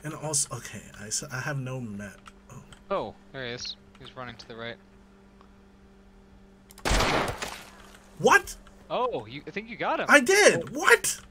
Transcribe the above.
And also, okay, I have no map. Oh. Oh, there he is. He's running to the right. What? Oh, I think you got him. I did. What?